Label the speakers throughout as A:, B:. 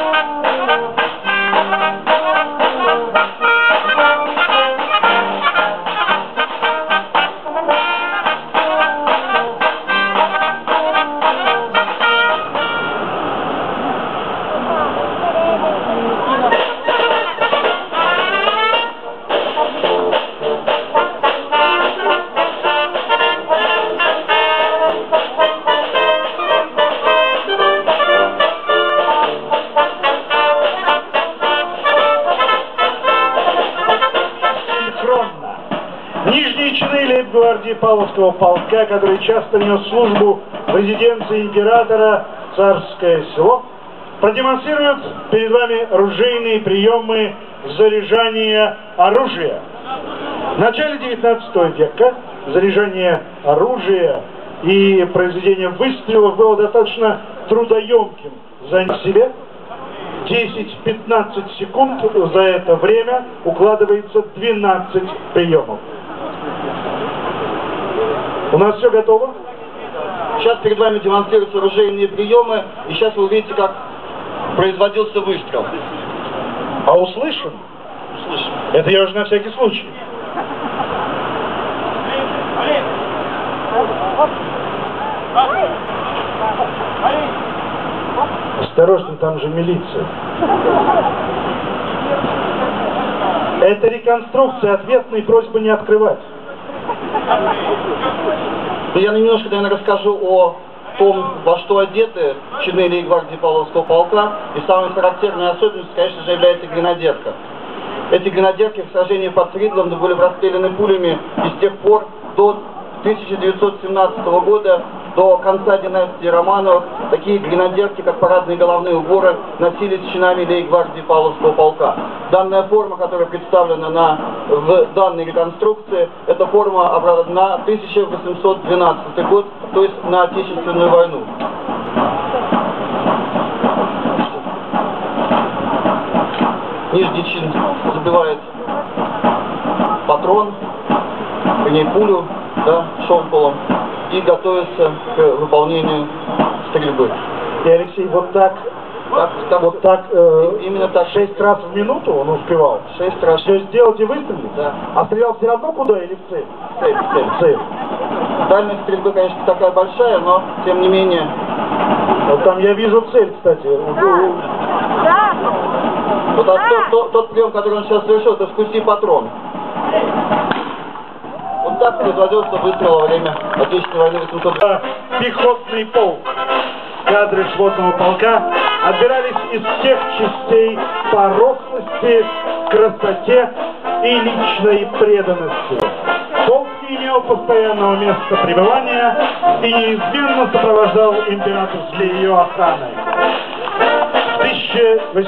A: Лейб-гвардии Павловского полка, который часто нес службу в резиденции императора Царское Село, продемонстрируют перед вами ружейные приемы заряжания оружия. В начале 19 века заряжание оружия и произведение выстрелов было достаточно трудоемким. За себе 10-15 секунд, за это время укладывается 12 приемов. У нас все готово?
B: Сейчас перед вами демонстрируются оружейные приемы, и сейчас вы увидите, как производился выстрел.
A: А услышим?
B: Услышим.
A: Это я уже на всякий случай. Осторожно, там же милиция. Это реконструкция, ответные просьбы не открывать.
B: Я немножко, наверное, расскажу о том, во что одеты чины Лейб-гвардии Павловского полка. И самой характерной особенностью, конечно же, является гренадерка. Эти гренадерки в сражении под Фридландом были расстреляны пулями, и с тех пор до 1917 года, до конца династии Романовых, такие гренадерки, как парадные головные уборы, носились чинами Лейб-гвардии Павловского полка. Данная форма, которая представлена в данной реконструкции, это форма на 1812 год, то есть на Отечественную войну. Нижний чин забивает патрон, по ней пулю, да, шомполом, и готовится к выполнению стрельбы.
A: И Алексей, вот так,
B: именно так.
A: 6 раз в минуту он успевал?
B: 6 раз.
A: Все сделать и выстрелить?
B: Да.
A: А стрелял все равно куда или в цель?
B: Цель. Дальность стрельбы, конечно, такая большая, но тем не менее.
A: Вот там я вижу цель, кстати.
B: Да. Вот тот прием, который он сейчас совершил, это «Вкуси патрон». Вот так производился выстрел во время Отечественной войны 800.
A: Пехотный полк. Кадры швотного полка отбирались из всех частей по рослости, красоте и личной преданности. Полк не имел постоянного места пребывания и неизменно сопровождал императорские ее охраны. В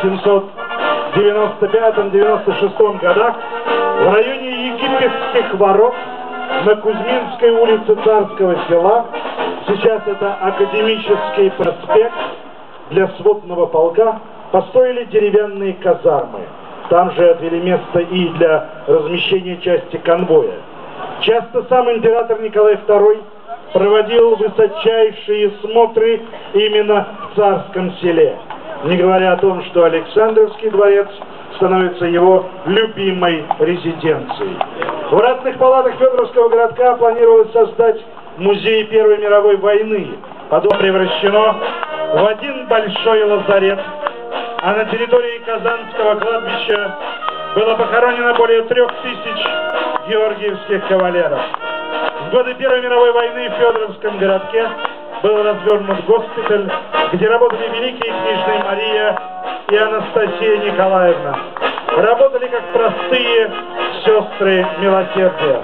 A: 1895-96 годах в районе Египетских ворот на Кузьминской улице Царского Села, сейчас это Академический проспект, для сводного полка построили деревянные казармы. Там же отвели место и для размещения части конвоя. Часто сам император Николай II проводил высочайшие смотры именно в Царском Селе, не говоря о том, что Александровский дворец становится его любимой резиденцией. В ратных палатах Федоровского городка планировалось создать музей Первой мировой войны. Потом превращено в один большой лазарет, а на территории Казанского кладбища было похоронено более 3000 георгиевских кавалеров. В годы Первой мировой войны в Федоровском городке был развернут госпиталь, где работали великие княжны Мария и Анастасия Николаевна. Работали как простые сестры милосердия.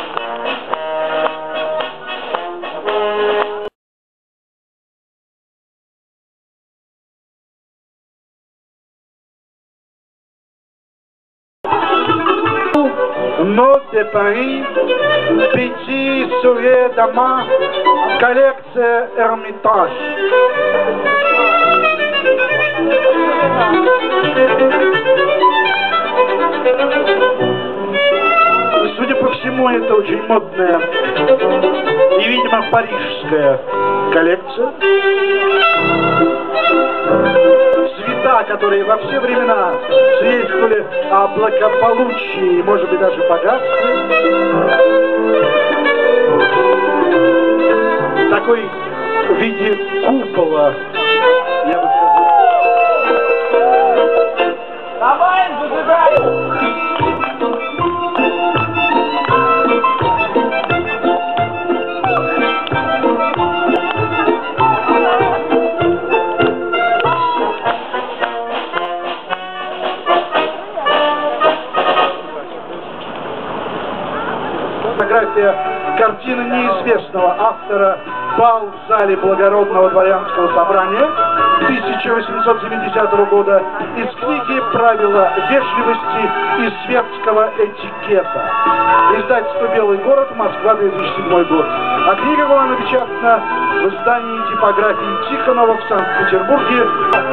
C: Nord de Paris, Petit Sourire d'Amant, коллекция Эрмитаж.
A: Судя по всему, это очень модная и, видимо, парижская коллекция. Цвета,
C: которые во все времена свидетельствовали о благополучии и, может быть, даже богатстве. Такой в виде купола, я бы сказал.
D: Давай, зажигай!
C: Фотография картины неизвестного автора «Бал в зале благородного дворянского собрания» 1870 года из книги «Правила вежливости и светского этикета». Издательство «Белый город», Москва, 2007 год. А книга была напечатана в издании типографии Тихонова в Санкт-Петербурге.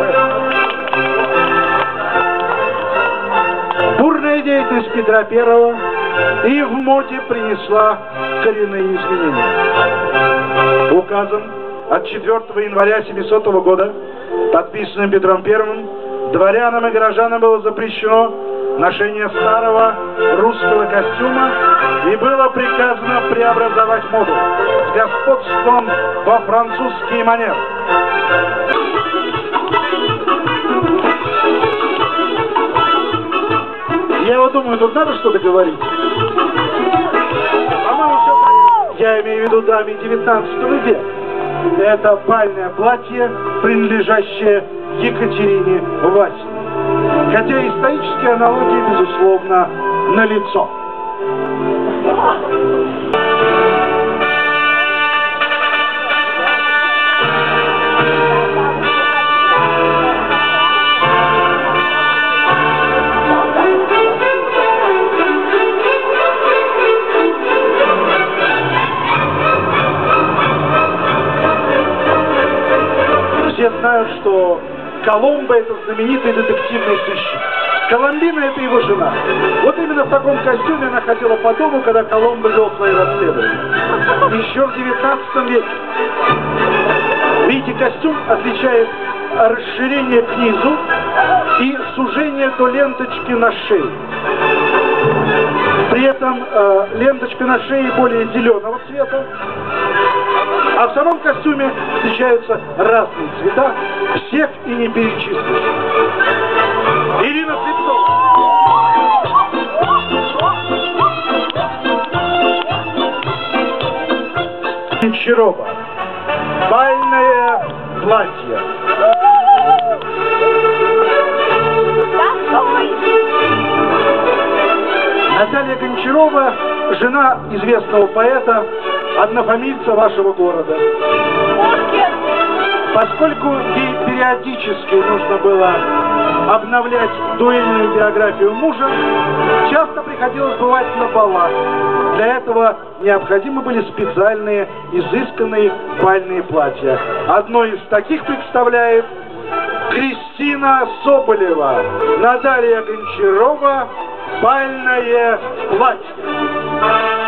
C: Бурная деятельность Петра I и в моде принесла коренные изменения. Указом от 4 января 700 года, подписанным Петром I, дворянам и горожанам было запрещено ношение старого русского костюма и было приказано преобразовать моду с господством во французские манеры. Я вот думаю, тут надо что-то говорить. По-моему, все понятно. Я имею в виду даме 19 века. Это бальное платье, принадлежащее Екатерине Васиной. Хотя исторические аналогии, безусловно, налицо. Все знают, что Коломбо — это знаменитый детективный сыщик. Коломбина — это его жена. Вот именно в таком костюме она ходила по дому, когда Коломбо вел свои расследования. Еще в 19 веке. Видите, костюм отличает расширение к низу и сужение до ленточки на шее. При этом ленточка на шее более зеленого цвета. А в самом костюме встречаются разные цвета, всех и не перечислишь. Ирина Цветкова. Гончарова. Бальное платье. Наталья Гончарова, жена известного поэта, однофамильца вашего города. Поскольку ей периодически нужно было обновлять дуэльную биографию мужа, часто приходилось бывать на балах. Для этого необходимы были специальные, изысканные бальные платья. Одно из таких представляет Кристина Соболева, Наталья Гончарова, бальное платье.